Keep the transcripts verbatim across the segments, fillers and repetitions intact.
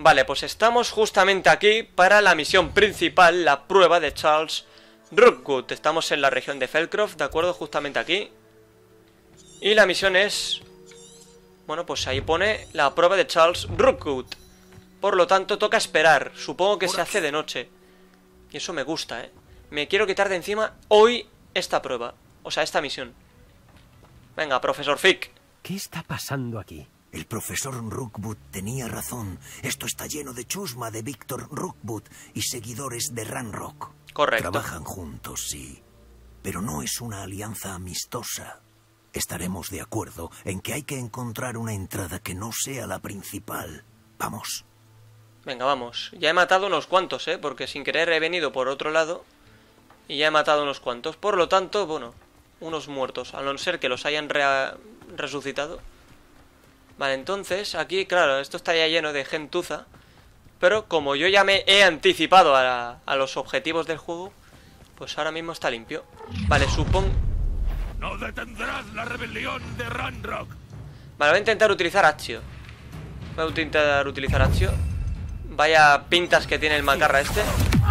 Vale, pues estamos justamente aquí para la misión principal, la prueba de Charles Rookwood. Estamos en la región de Feldcroft, ¿de acuerdo? Justamente aquí. Y la misión es... Bueno, pues ahí pone la prueba de Charles Rookwood. Por lo tanto, toca esperar. Supongo que se hace de noche. Y eso me gusta, ¿eh? Me quiero quitar de encima hoy esta prueba. O sea, esta misión. Venga, profesor Fick. ¿Qué está pasando aquí? El profesor Rookwood tenía razón. Esto está lleno de chusma de Víctor Rookwood y seguidores de Ranrock. Correcto. Trabajan juntos, sí. Pero no es una alianza amistosa. Estaremos de acuerdo en que hay que encontrar una entrada que no sea la principal. Vamos. Venga, vamos. Ya he matado unos cuantos, ¿eh? Porque sin querer he venido por otro lado. Y ya he matado unos cuantos. Por lo tanto, bueno, unos muertos. A no ser que los hayan re resucitado. Vale, entonces, aquí, claro, esto estaría lleno de gentuza. Pero como yo ya me he anticipado a, la, a los objetivos del juego, pues ahora mismo está limpio. Vale, supongo... ¡No detendrás la rebelión de Ranrock! Vale, voy a intentar utilizar Accio. Voy a intentar utilizar Accio. Vaya pintas que tiene el macarra este.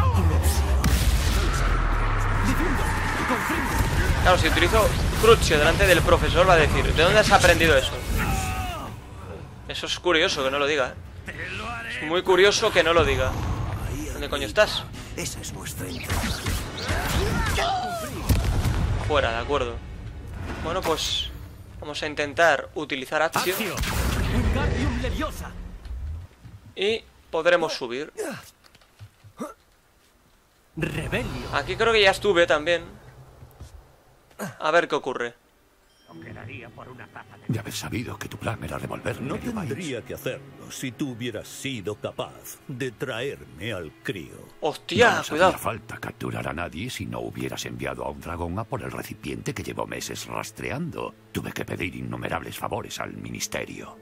Claro, si utilizo Crucio delante del profesor va a decir, ¿de dónde has aprendido eso? Eso es curioso que no lo diga, ¿eh? Es muy curioso que no lo diga. ¿Dónde coño estás? Esa es nuestra entrada. Fuera, de acuerdo. Bueno, pues vamos a intentar utilizar Accio. Y podremos subir. Rebelio. Aquí creo que ya estuve también. A ver qué ocurre. De haber sabido que tu plan era devolverme. No tendría que hacerlo si tú hubieras sido capaz de traerme al crío. ¡Hostia! No nos Cuidado. hacía falta capturar a nadie si no hubieras enviado a un dragón a por el recipiente que llevo meses rastreando. Tuve que pedir innumerables favores al ministerio.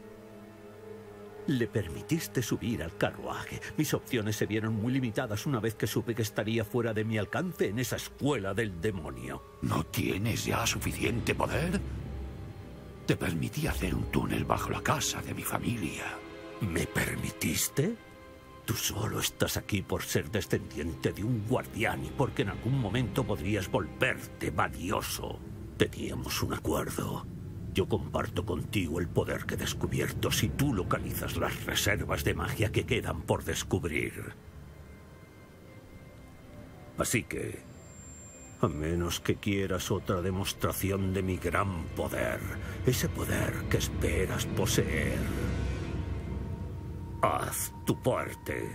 Le permitiste subir al carruaje. Mis opciones se vieron muy limitadas una vez que supe que estaría fuera de mi alcance en esa escuela del demonio. ¿No tienes ya suficiente poder? Te permití hacer un túnel bajo la casa de mi familia. ¿Me permitiste? Tú solo estás aquí por ser descendiente de un guardián y porque en algún momento podrías volverte valioso. Teníamos un acuerdo. Yo comparto contigo el poder que he descubierto si tú localizas las reservas de magia que quedan por descubrir. Así que, a menos que quieras otra demostración de mi gran poder, ese poder que esperas poseer, haz tu parte.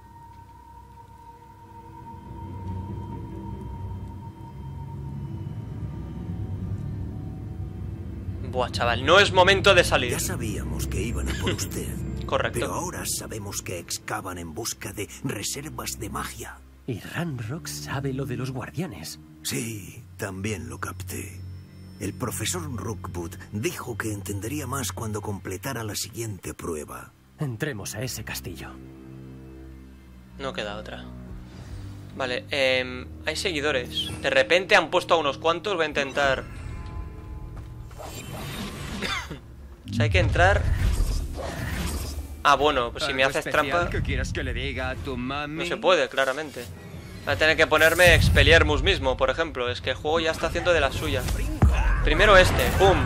Buah, chaval, no es momento de salir. Ya sabíamos que iban a por usted. Correcto. Pero ahora sabemos que excavan en busca de reservas de magia. Y Ranrock sabe lo de los guardianes. Sí, también lo capté. El profesor Rookwood dijo que entendería más cuando completara la siguiente prueba. Entremos a ese castillo. No queda otra. Vale, eh, hay seguidores. De repente han puesto a unos cuantos. Voy a intentar... O sea, hay que entrar... Ah, bueno, pues si me haces trampa... ¿Qué quieres que le diga a tu mami? No se puede, claramente. Voy a tener que ponerme Expelliarmus mismo, por ejemplo. Es que el juego ya está haciendo de la suya. Primero este, ¡pum!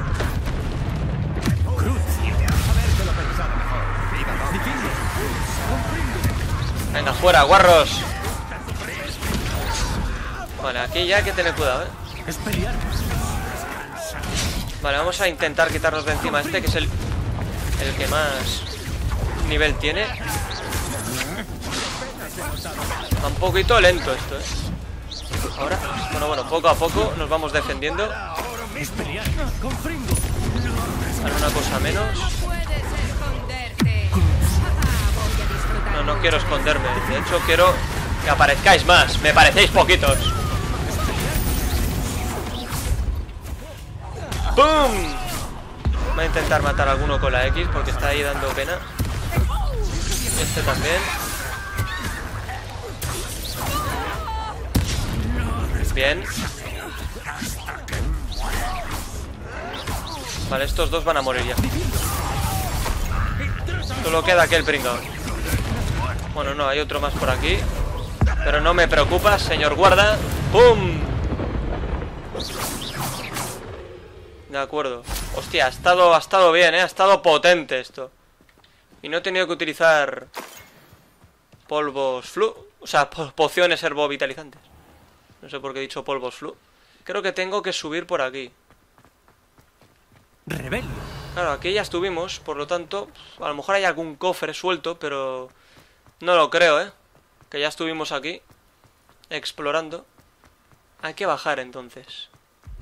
Venga, fuera, guarros. Vale, aquí ya hay que tener cuidado, ¿eh? Vale, vamos a intentar quitarnos de encima este, que es el, el que más nivel tiene. Va un poquito lento esto, ¿eh? Ahora, bueno, bueno, poco a poco nos vamos defendiendo. Vale, una cosa menos. No, no quiero esconderme. De hecho, quiero que aparezcáis más. Me parecéis poquitos. ¡Pum! Voy a intentar matar a alguno con la X porque está ahí dando pena. Este también. Bien. Vale, estos dos van a morir ya. Solo queda aquel pringao. Bueno, no, hay otro más por aquí. Pero no me preocupa, señor guarda. ¡Pum! De acuerdo. Hostia, ha estado, ha estado bien, ¿eh? Ha estado potente esto. Y no he tenido que utilizar polvos flu. O sea, po pociones herbovitalizantes. No sé por qué he dicho polvos flu. Creo que tengo que subir por aquí. Rebelio. Claro, aquí ya estuvimos, por lo tanto, a lo mejor hay algún cofre suelto, pero no lo creo, ¿eh? Que ya estuvimos aquí explorando. Hay que bajar entonces.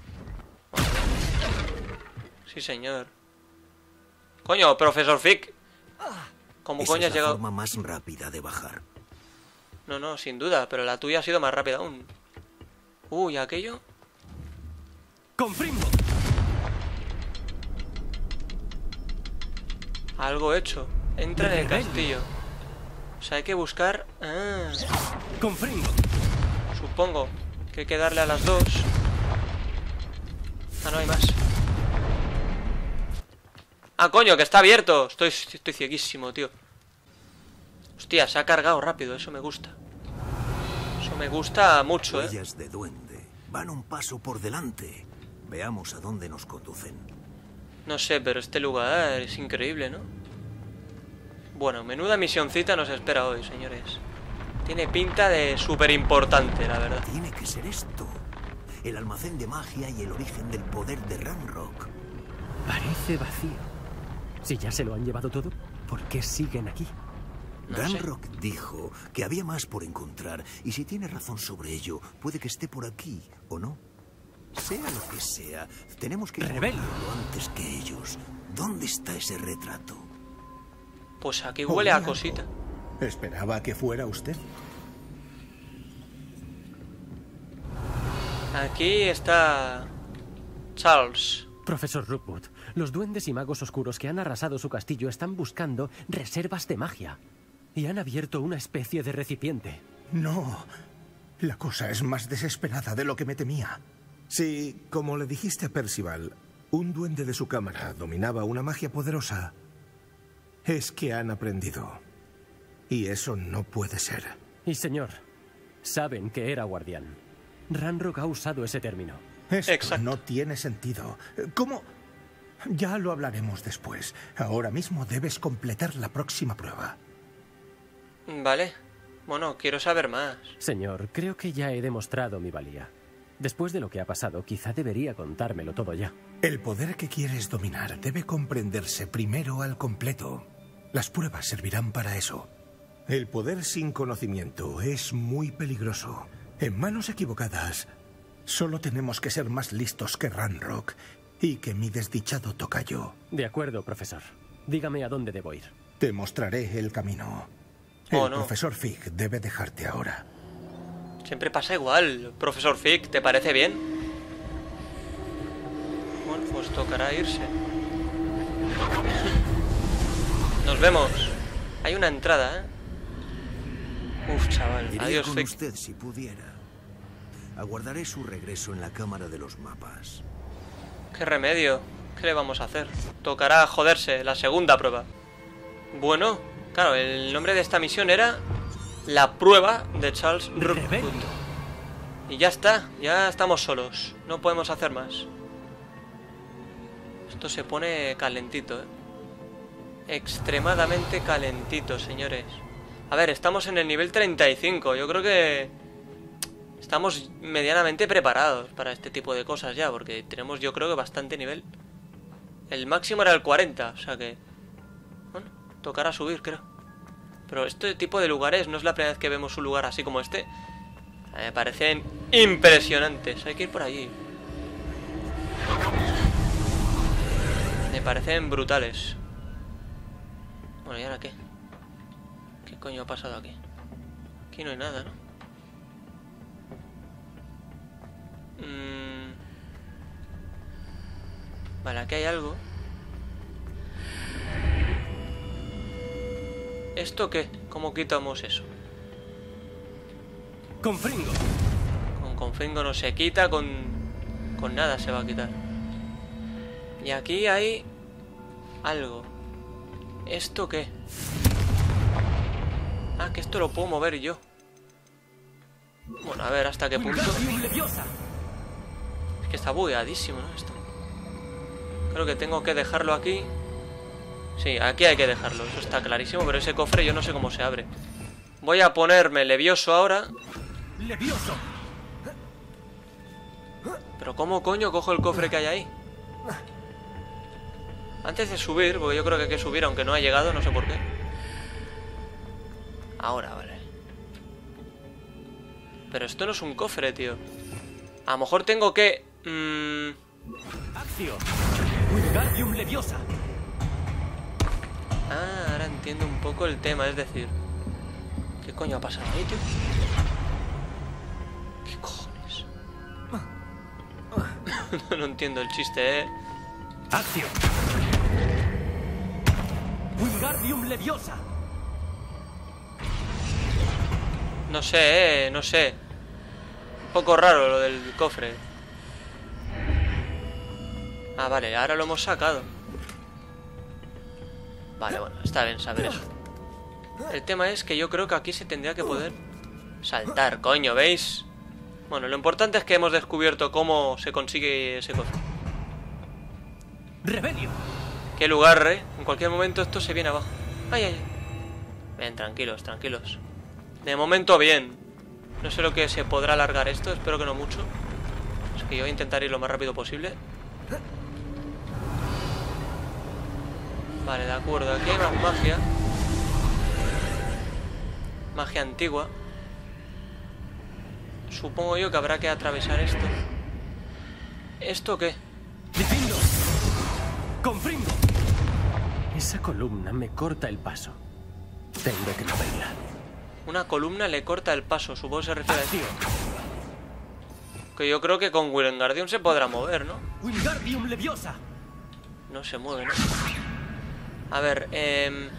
Sí, señor. Coño, profesor Fick. ¿Cómo Esa coño es has la llegado? forma más rápida de bajar. No, no, sin duda, pero la tuya ha sido más rápida aún. Uy, aquello. Confringo. Algo hecho. Entra en el castillo. O sea, hay que buscar... Ah, Confringo. supongo que hay que darle a las dos. Ah, no hay más. Ah, coño, que está abierto. Estoy, estoy cieguísimo, tío. Hostia, se ha cargado rápido. Eso me gusta. Eso me gusta mucho, eh. Huellas de duende. Van un paso por delante. Veamos a dónde nos conducen. No sé, pero este lugar es increíble, ¿no? Bueno, menuda misioncita nos espera hoy, señores. Tiene pinta de súper importante, la verdad. Tiene que ser esto. El almacén de magia y el origen del poder de Ranrock. Parece vacío. Si ya se lo han llevado todo, ¿por qué siguen aquí? No sé. Ranrock dijo que había más por encontrar, y si tiene razón sobre ello, puede que esté por aquí, ¿o no? Sea lo que sea, tenemos que Rebelio. encontrarlo antes que ellos. ¿Dónde está ese retrato? Pues aquí huele a Olía cosita. algo. Esperaba que fuera usted. Aquí está... Charles. Profesor Rookwood, los duendes y magos oscuros que han arrasado su castillo están buscando reservas de magia. Y han abierto una especie de recipiente. No, la cosa es más desesperada de lo que me temía. Si, como le dijiste a Percival, un duende de su cámara dominaba una magia poderosa, es que han aprendido. Y eso no puede ser. Y señor, saben que era guardián. Ranrock ha usado ese término. Esto Exacto. no tiene sentido. ¿Cómo? Ya lo hablaremos después. Ahora mismo debes completar la próxima prueba. Vale. Bueno, quiero saber más. Señor, creo que ya he demostrado mi valía. Después de lo que ha pasado, quizá debería contármelo todo ya. El poder que quieres dominar debe comprenderse primero al completo. Las pruebas servirán para eso. El poder sin conocimiento es muy peligroso. En manos equivocadas, solo tenemos que ser más listos que Ranrock y que mi desdichado tocayo. De acuerdo, profesor. Dígame a dónde debo ir. Te mostraré el camino. El Oh, no. profesor Fig debe dejarte ahora. Siempre pasa igual. Profesor Fick, ¿te parece bien? Bueno, pues tocará irse. Nos vemos. Hay una entrada, ¿eh? Uf, chaval. Iría Adiós, con Fick. usted si pudiera. Aguardaré su regreso en la cámara de los mapas. ¿Qué remedio? ¿Qué le vamos a hacer? Tocará joderse, la segunda prueba. Bueno, claro, el nombre de esta misión era la prueba de Charles Rookwood. Y ya está, ya estamos solos. No podemos hacer más. Esto se pone calentito, ¿eh? Extremadamente calentito, señores. A ver, estamos en el nivel treinta y cinco. Yo creo que estamos medianamente preparados para este tipo de cosas ya, porque tenemos, yo creo que bastante nivel. El máximo era el cuarenta, o sea que... Bueno, tocará subir, creo. Pero este tipo de lugares, no es la primera vez que vemos un lugar así como este. Me parecen impresionantes. Hay que ir por allí. Me parecen brutales. Bueno, ¿y ahora qué? ¿Qué coño ha pasado aquí? Aquí no hay nada, ¿no? Mm. Vale, aquí hay algo. ¿Esto qué? ¿Cómo quitamos eso? Confringo. Con confringo no se quita, con... con nada se va a quitar. Y aquí hay... algo. ¿Esto qué? Ah, Ah, que esto lo puedo mover yo. Bueno, a ver hasta qué punto. Es que está bugueadísimo, ¿no? Esto. Creo que tengo que dejarlo aquí. Sí, aquí hay que dejarlo, eso está clarísimo. Pero ese cofre yo no sé cómo se abre. Voy a ponerme levioso ahora. ¡Levioso! Pero ¿cómo coño cojo el cofre que hay ahí? Antes de subir, porque yo creo que hay que subir aunque no ha llegado, no sé por qué. Ahora, vale. Pero esto no es un cofre, tío. A lo mejor tengo que... Mmm... ¡Accio! ¡Wingardium Leviosa! Ah, ahora entiendo un poco el tema, es decir... ¿Qué coño ha pasado ahí, tío? ¿Qué cojones? No entiendo el chiste, ¿eh? ¡Accio! ¡Wingardium Leviosa! No sé, eh, no sé. Un poco raro lo del cofre. Ah, vale, ahora lo hemos sacado. Vale, bueno, está bien saber eso. El tema es que yo creo que aquí se tendría que poder saltar, coño, ¿veis? Bueno, lo importante es que hemos descubierto cómo se consigue ese cofre. ¡Rebelio! Qué lugar, ¿eh? En cualquier momento esto se viene abajo. Ay, ay, ay. Bien, tranquilos, tranquilos. De momento bien. No sé lo que se podrá alargar esto, espero que no mucho. Así que yo voy a intentar ir lo más rápido posible. Vale, de acuerdo, aquí hay más magia. Magia antigua. Supongo yo que habrá que atravesar esto. ¿Esto qué? ¡Defiendo! ¡Comprendo! Esa columna me corta el paso. Tengo que moverla. Una columna le corta el paso, supongo que se refiere a eso. Que yo creo que con Wingardium se podrá mover, ¿no? ¡Wingardium Leviosa! No se mueve, ¿no? A ver, eh...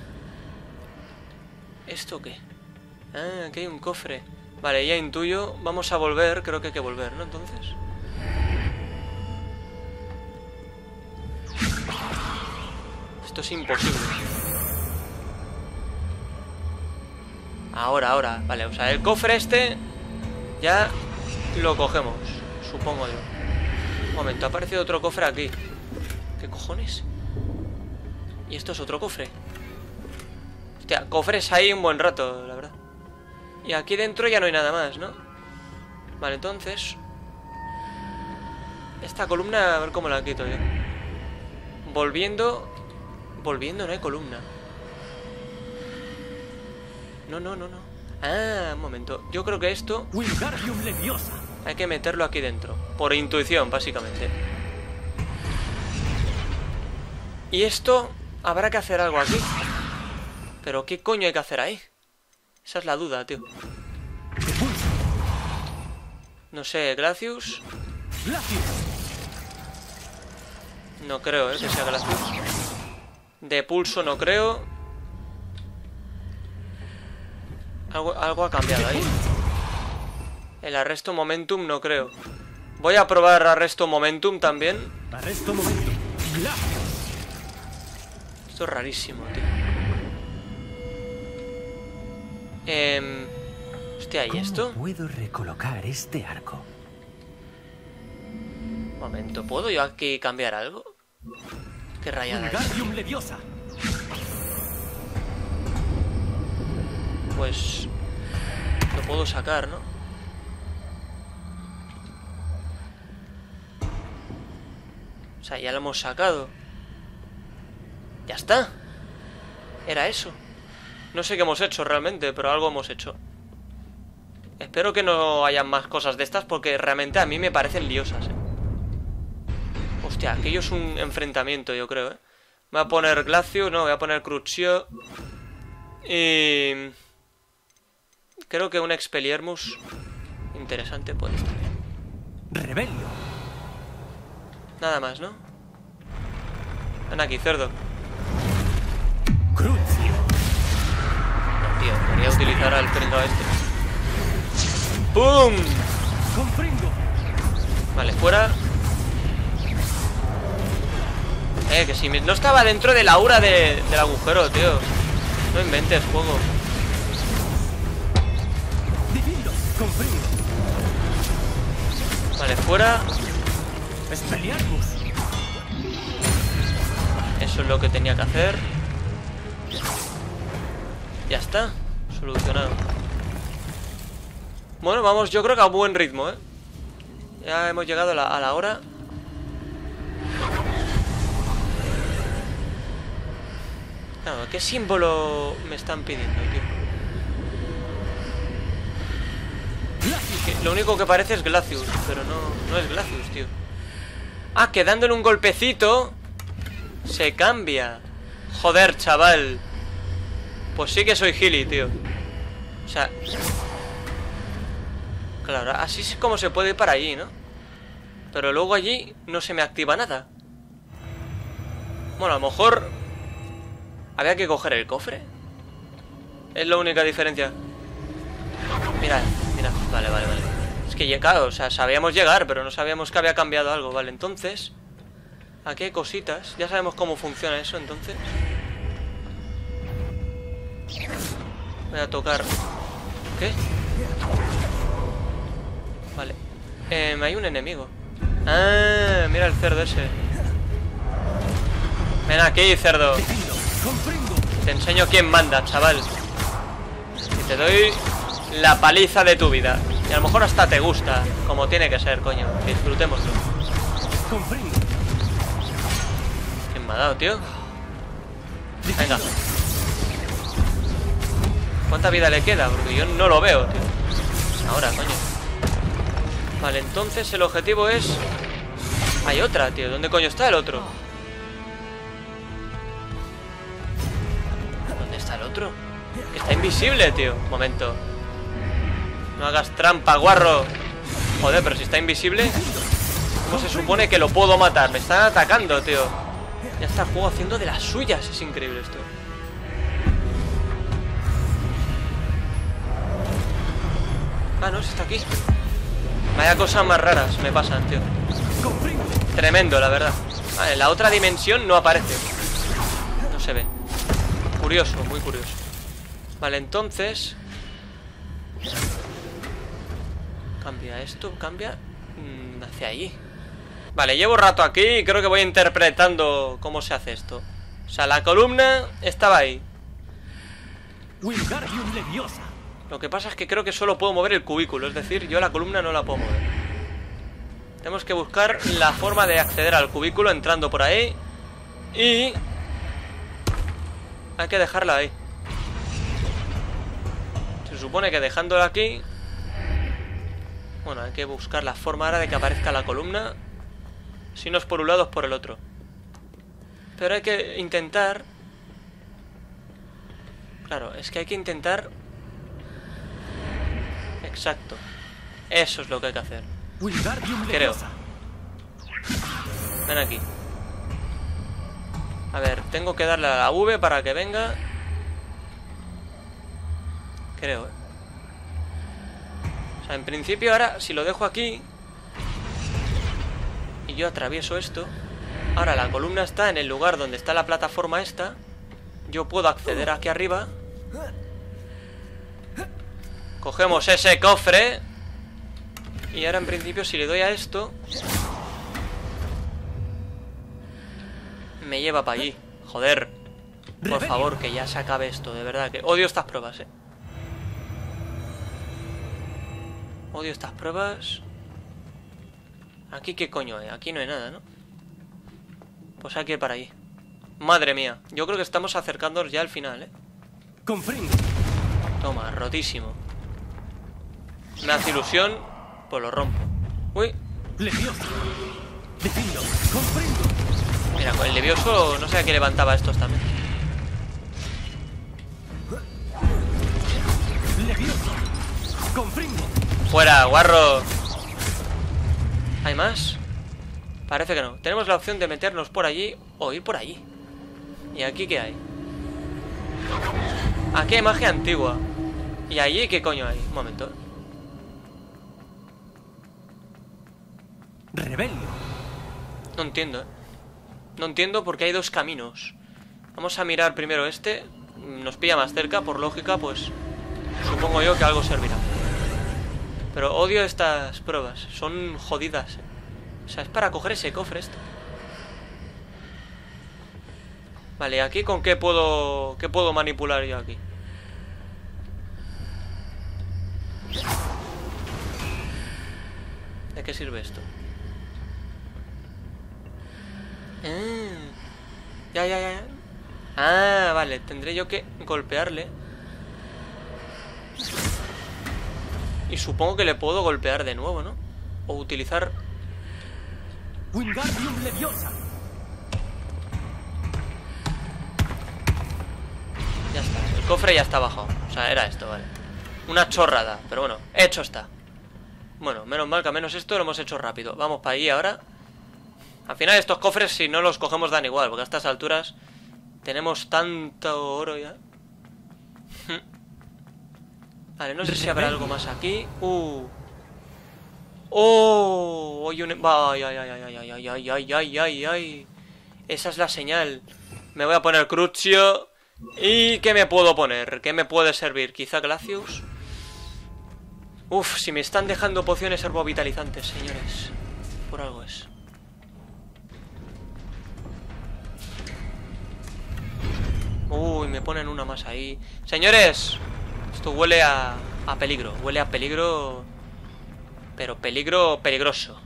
¿esto qué? Ah, aquí hay un cofre. Vale, ya intuyo. Vamos a volver, creo que hay que volver, ¿no? Entonces... esto es imposible. Ahora, ahora, vale, o sea, el cofre este ya lo cogemos, supongo yo. Un momento, ha aparecido otro cofre aquí. ¿Qué cojones? Y esto es otro cofre. Hostia, cofres hay un buen rato, la verdad. Y aquí dentro ya no hay nada más, ¿no? Vale, entonces esta columna, a ver cómo la quito yo. Volviendo. Volviendo, no hay columna. No, no, no, no. Ah, un momento. Yo creo que esto Wingardium Leviosa. hay que meterlo aquí dentro. Por intuición, básicamente. Y esto habrá que hacer algo aquí. Pero ¿qué coño hay que hacer ahí? Esa es la duda, tío. No sé, Glacius. Glacius. No creo, ¿eh? Que sea Glacius. De pulso no creo. Algo, algo ha cambiado ahí. El arresto momentum no creo. Voy a probar arresto momentum también. Arresto momentum. Glacius. Esto es rarísimo, tío. Eh... Hostia, ¿y esto? ¿Cómo puedo recolocar este arco? Un momento, ¿puedo yo aquí cambiar algo? Qué rayada. Wingardium Leviosa. Pues... lo puedo sacar, ¿no? O sea, ya lo hemos sacado. Ya está. Era eso. No sé qué hemos hecho realmente, pero algo hemos hecho. Espero que no hayan más cosas de estas, porque realmente a mí me parecen liosas, ¿eh? Hostia, aquello es un enfrentamiento, yo creo, ¿eh? Voy a poner Glacius, no, voy a poner Crucio. Y... creo que un Expelliarmus interesante puede estar bien. Rebelio. Nada más, ¿no? Ven aquí, cerdo. Crucio. No, tío, quería utilizar al pringao este. ¡Pum! Comprendo. Vale, fuera. Eh, que si me... no estaba dentro de la aura de... del agujero, tío. No inventes, juego. Defiendo. Comprendo. Vale, fuera. Expelliarmus. Eso es lo que tenía que hacer. Ya está. Solucionado. Bueno, vamos, yo creo que a buen ritmo, ¿eh? Ya hemos llegado a la, a la hora. Claro, ¿qué símbolo me están pidiendo, tío? Que lo único que parece es Glacius, pero no, no es Glacius, tío. Ah, que dándole un golpecito se cambia. Joder, chaval. Pues sí que soy gili, tío. O sea... Claro, así es como se puede ir para allí, ¿no? Pero luego allí no se me activa nada. Bueno, a lo mejor... Había que coger el cofre. Es la única diferencia. Mirad, mirad. Vale, vale, vale. Es que llegado, o sea, sabíamos llegar, pero no sabíamos que había cambiado algo. Vale, entonces... Aquí hay cositas. Ya sabemos cómo funciona eso, entonces. Voy a tocar... ¿Qué? Vale. Eh, hay un enemigo. Ah, mira el cerdo ese. Ven aquí, cerdo. Te enseño quién manda, chaval. Y te doy la paliza de tu vida. Y a lo mejor hasta te gusta, como tiene que ser, coño. Disfrutémoslo. ¿Quién me ha dado, tío? Venga. ¿Cuánta vida le queda? Porque yo no lo veo, tío. Ahora, coño. Vale, entonces el objetivo es... Hay otra, tío. ¿Dónde coño está el otro? ¿Dónde está el otro? Que está invisible, tío. Un momento. No hagas trampa, guarro. Joder, pero si está invisible, ¿cómo se supone que lo puedo matar? Me están atacando, tío. Ya está el juego haciendo de las suyas. Es increíble esto. Ah, no, si está aquí. Vaya cosas más raras me pasan, tío. Tremendo, la verdad. Vale, la otra dimensión no aparece. No se ve. Curioso, muy curioso. Vale, entonces... Cambia esto, cambia... Mmm, hacia allí. Vale, llevo rato aquí y creo que voy interpretando cómo se hace esto. O sea, la columna estaba ahí. Wingardium Leviosa. Lo que pasa es que creo que solo puedo mover el cubículo. Es decir, yo la columna no la puedo mover. Tenemos que buscar la forma de acceder al cubículo entrando por ahí. Y... hay que dejarla ahí. Se supone que dejándola aquí... Bueno, hay que buscar la forma ahora de que aparezca la columna. Si no es por un lado, es por el otro. Pero hay que intentar... Claro, es que hay que intentar... Exacto. Eso es lo que hay que hacer. Creo. Ven aquí. A ver, tengo que darle a la V para que venga. Creo, eh. O sea, en principio ahora, si lo dejo aquí y yo atravieso esto, ahora la columna está en el lugar donde está la plataforma esta. Yo puedo acceder aquí arriba. Cogemos ese cofre. Y ahora en principio si le doy a esto, me lleva para allí. Joder. Por favor, que ya se acabe esto. De verdad que odio estas pruebas, eh. Odio estas pruebas. Aquí qué coño hay. Aquí no hay nada, ¿no? Pues hay que ir para allí. Madre mía. Yo creo que estamos acercándonos ya al final, eh. Comprendo. Toma, rotísimo. Me hace ilusión, pues lo rompo. Uy. Leviosa. Defiendo. Comprendo. Mira, con el levioso no sé a qué levantaba estos también. Leviosa. Comprendo. Fuera, guarro. ¿Hay más? Parece que no. Tenemos la opción de meternos por allí o ir por allí. ¿Y aquí qué hay? Aquí hay magia antigua. ¿Y allí qué coño hay? Un momento. Rebelio. No entiendo, ¿eh? No entiendo porque hay dos caminos. Vamos a mirar primero este. Nos pilla más cerca, por lógica, pues supongo yo que algo servirá. Pero odio estas pruebas. Son jodidas, ¿eh? O sea, es para coger ese cofre esto. Vale, ¿aquí con qué puedo... qué puedo manipular yo aquí? ¿De qué sirve esto? Ah, ya, ya, ya. Ah, vale, tendré yo que golpearle. Y supongo que le puedo golpear de nuevo, ¿no? O utilizar... Wingardium Leviosa. Ya está, el cofre ya está abajo. O sea, era esto, vale. Una chorrada, pero bueno, hecho está. Bueno, menos mal que al menos esto lo hemos hecho rápido. Vamos para ahí ahora. Al final estos cofres, si no los cogemos, dan igual, porque a estas alturas tenemos tanto oro ya. Vale, no sé si habrá algo más aquí. Uh. Oh, oye, un... ay, ay, ay, ay, ay, ay, ay, ay, ay, ay, ay. Esa es la señal. Me voy a poner Crucio. ¿Y qué me puedo poner? ¿Qué me puede servir? Quizá Glacius. Uf, si me están dejando pociones herbovitalizantes, señores. Por algo es. Uy, me ponen una más ahí. Señores, esto huele a, a peligro. Huele a peligro. Pero peligro peligroso.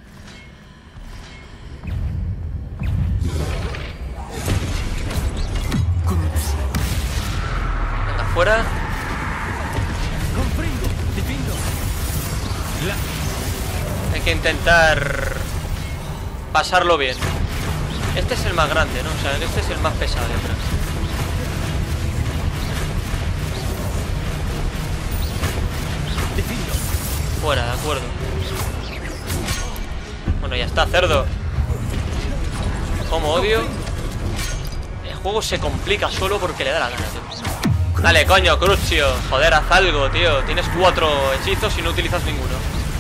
Venga, fuera. Hay que intentar pasarlo bien. Este es el más grande, ¿no? O sea, este es el más pesado de atrás. Fuera, de acuerdo. Bueno, ya está, cerdo. Como odio. El juego se complica solo porque le da la gana, tío. Dale, coño, Crucio. Joder, haz algo, tío. Tienes cuatro hechizos y no utilizas ninguno.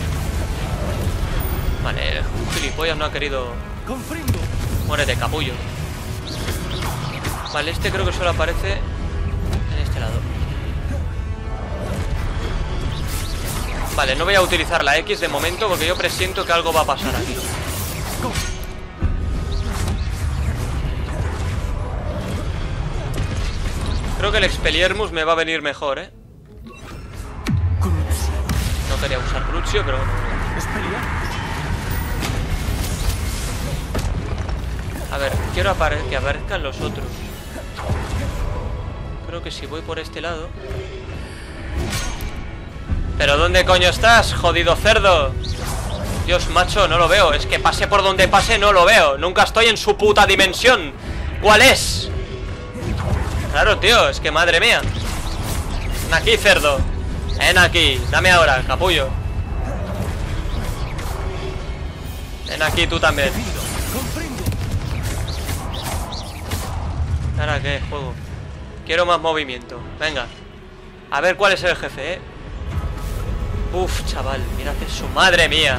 Vale, un gilipollas no ha querido... Muérete, capullo. Vale, este creo que solo aparece en este lado. Vale, no voy a utilizar la X de momento porque yo presiento que algo va a pasar aquí. Creo que el Expelliarmus me va a venir mejor, ¿eh? No quería usar Crucio, pero bueno. A ver, quiero apare- que aparezcan los otros. Creo que si voy por este lado... ¿Pero dónde coño estás, jodido cerdo? Dios, macho, no lo veo. Es que pase por donde pase, no lo veo. Nunca estoy en su puta dimensión. ¿Cuál es? Claro, tío, es que madre mía. Ven aquí, cerdo. Ven aquí, dame ahora, capullo. Ven aquí tú también. ¿Ahora qué, juego? Quiero más movimiento, venga. A ver cuál es el jefe, eh. Uf, chaval, mirad eso, madre mía.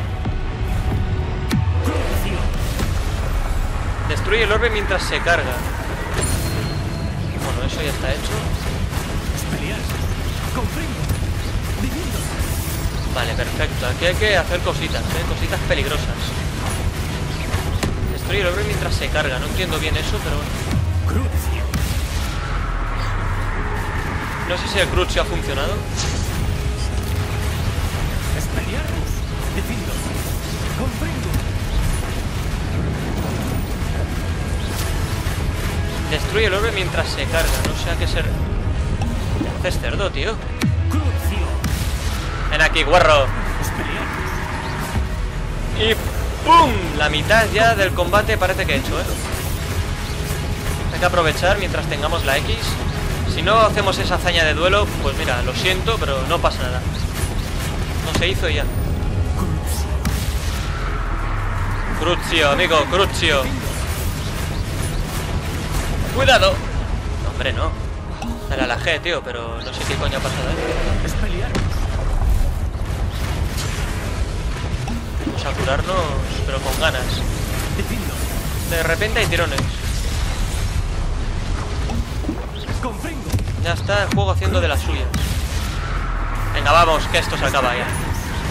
Destruye el orbe mientras se carga. Bueno, eso ya está hecho. Vale, perfecto. Aquí hay que hacer cositas, ¿eh? Cositas peligrosas. Destruye el orbe mientras se carga. No entiendo bien eso, pero bueno. No sé si el Crucio ha funcionado. Destruye el orbe mientras se carga. No sé a qué ser. ¿Qué haces, cerdo, tío? Ven aquí, guarro. Y ¡pum! La mitad ya del combate parece que he hecho, ¿eh? Hay que aprovechar mientras tengamos la X. Si no hacemos esa hazaña de duelo, pues mira, lo siento, pero no pasa nada. No se hizo y ya. Crucio, amigo, Crucio. ¡Cuidado! No, hombre, no. Me la alajé, tío, pero no sé qué coño ha pasado, ¿eh? Vamos a curarnos, pero con ganas. De repente hay tirones. Ya está el juego haciendo de las suyas. Venga, vamos, que esto se acaba ya.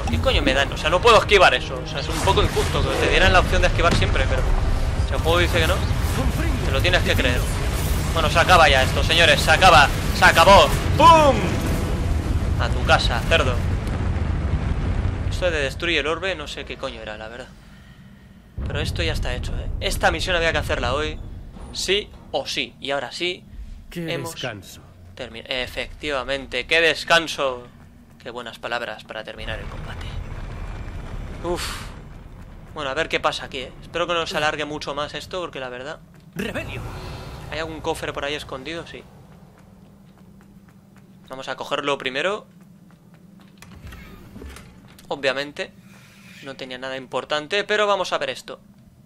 qué coño me dan? O sea, no puedo esquivar eso. O sea, es un poco injusto que te dieran la opción de esquivar siempre, pero si el juego dice que no, te lo tienes que creer. Bueno, se acaba ya esto, señores. Se acaba. Se acabó. ¡Pum! A tu casa, cerdo. Esto de destruye el orbe, no sé qué coño era, la verdad. Pero esto ya está hecho, ¿eh? Esta misión había que hacerla hoy. Sí o sí. Y ahora sí. Qué hemos descanso. terminado. Efectivamente, qué descanso. Qué buenas palabras para terminar el combate. Uf. Bueno, a ver qué pasa aquí, ¿eh? Espero que no se alargue mucho más esto, porque la verdad... ¡Rebelio! ¿Hay algún cofre por ahí escondido? Sí. Vamos a cogerlo primero. Obviamente no tenía nada importante, pero vamos a ver esto.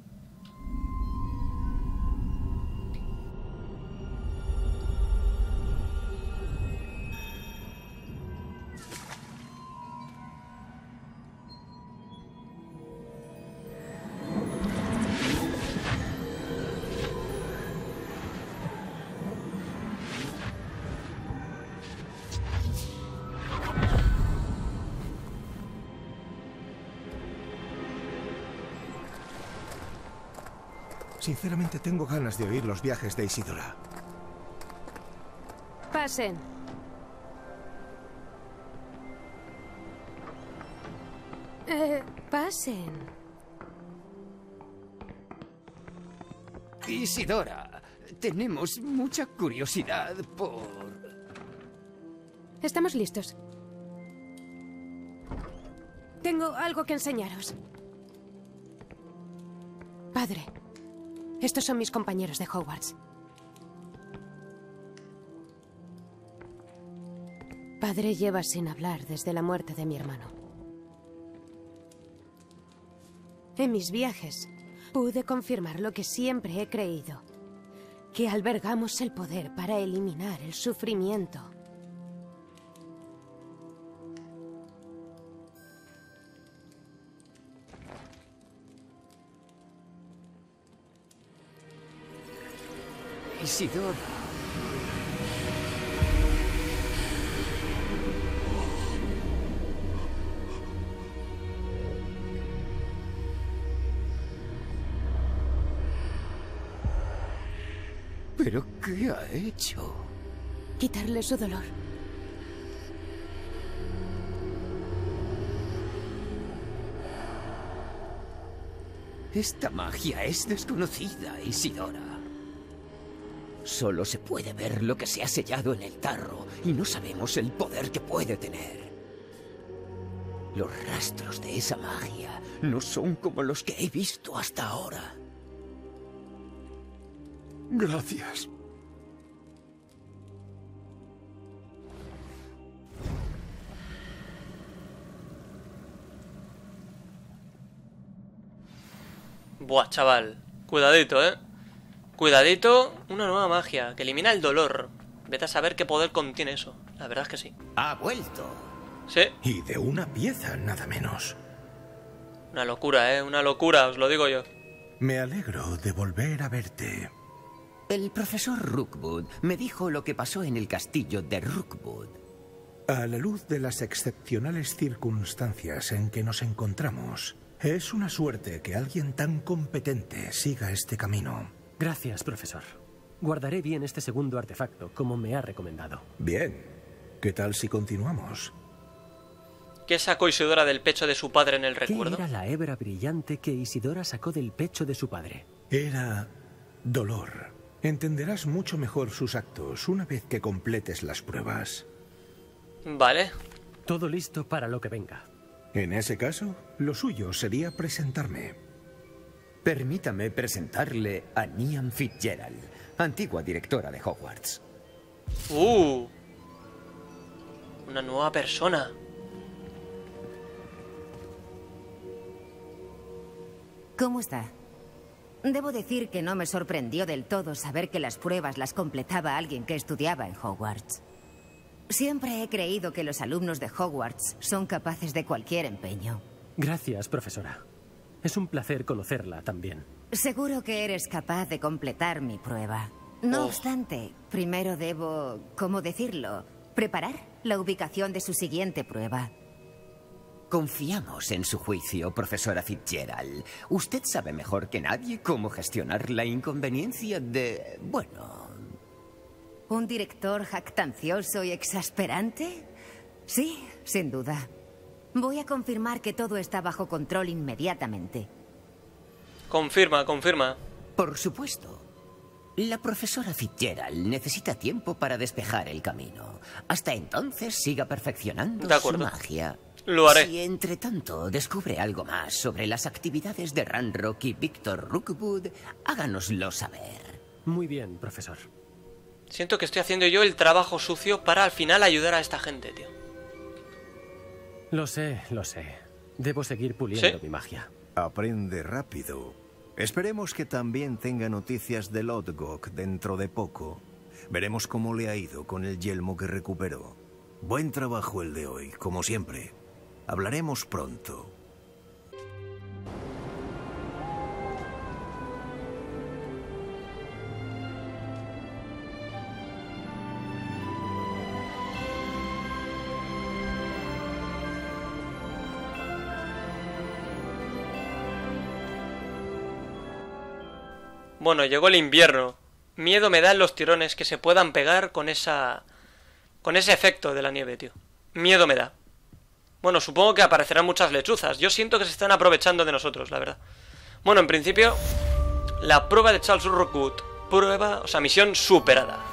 Sinceramente tengo ganas de oír los viajes de Isidora. Pasen. Eh, pasen. Isidora, tenemos mucha curiosidad por... Estamos listos. Tengo algo que enseñaros. Padre, estos son mis compañeros de Hogwarts. Padre lleva sin hablar desde la muerte de mi hermano. En mis viajes pude confirmar lo que siempre he creído, que albergamos el poder para eliminar el sufrimiento. Isidora. ¿Pero qué ha hecho? Quitarle su dolor. Esta magia es desconocida, Isidora. Solo se puede ver lo que se ha sellado en el tarro y no sabemos el poder que puede tener. Los rastros de esa magia no son como los que he visto hasta ahora. Gracias. Buah, chaval. Cuidadito, ¿eh? Cuidadito. Una nueva magia que elimina el dolor. Vete a saber qué poder contiene eso. La verdad es que sí. Ha vuelto. Sí. Y de una pieza, nada menos. Una locura, ¿eh? Una locura, os lo digo yo. Me alegro de volver a verte. El profesor Rookwood me dijo lo que pasó en el castillo de Rookwood. A la luz de las excepcionales circunstancias en que nos encontramos, es una suerte que alguien tan competente siga este camino. Gracias, profesor. Guardaré bien este segundo artefacto, como me ha recomendado. Bien. ¿Qué tal si continuamos? ¿Qué sacó Isidora del pecho de su padre en el recuerdo? ¿Qué era la hebra brillante que Isidora sacó del pecho de su padre? Era dolor. Entenderás mucho mejor sus actos una vez que completes las pruebas. Vale. Todo listo para lo que venga. En ese caso, lo suyo sería presentarme. Permítame presentarle a Niamh Fitzgerald, antigua directora de Hogwarts. Uh. Una nueva persona. ¿Cómo está? Debo decir que no me sorprendió del todo saber que las pruebas las completaba alguien que estudiaba en Hogwarts. Siempre he creído que los alumnos de Hogwarts son capaces de cualquier empeño. Gracias, profesora. Es un placer conocerla también. Seguro que eres capaz de completar mi prueba. No Oh. obstante, primero debo, ¿cómo decirlo?, preparar la ubicación de su siguiente prueba. Confiamos en su juicio, profesora Fitzgerald. Usted sabe mejor que nadie cómo gestionar la inconveniencia de... bueno... ¿Un director jactancioso y exasperante? Sí, sin duda. Voy a confirmar que todo está bajo control inmediatamente. Confirma, confirma. Por supuesto. La profesora Fitzgerald necesita tiempo para despejar el camino. Hasta entonces siga perfeccionando De acuerdo. su magia. Lo haré. Si entre tanto descubre algo más sobre las actividades de Ranrock y Victor Rookwood, háganoslo saber. Muy bien, profesor. Siento que estoy haciendo yo el trabajo sucio para al final ayudar a esta gente, tío. Lo sé, lo sé. Debo seguir puliendo ¿Sí? mi magia. Aprende rápido. Esperemos que también tenga noticias de Lodgok dentro de poco. Veremos cómo le ha ido con el yelmo que recuperó. Buen trabajo el de hoy, como siempre. Hablaremos pronto. Bueno, llegó el invierno. Miedo me dan los tirones que se puedan pegar con esa... con ese efecto de la nieve, tío. Miedo me da. Bueno, supongo que aparecerán muchas lechuzas. Yo siento que se están aprovechando de nosotros, la verdad. Bueno, en principio, la prueba de Charles Rookwood. Prueba, o sea, misión superada.